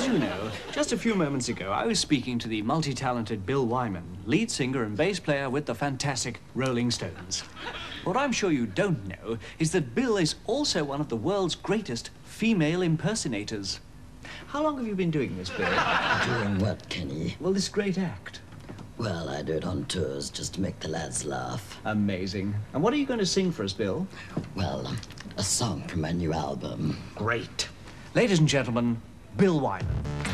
As you know, just a few moments ago, I was speaking to the multi-talented Bill Wyman, lead singer and bass player with the fantastic Rolling Stones. What I'm sure you don't know is that Bill is also one of the world's greatest female impersonators. How long have you been doing this, Bill? Doing what, Kenny? Well, this great act. Well, I do it on tours just to make the lads laugh. Amazing. And what are you going to sing for us, Bill? Well, a song from my new album. Great. Ladies and gentlemen, Bill Wyman.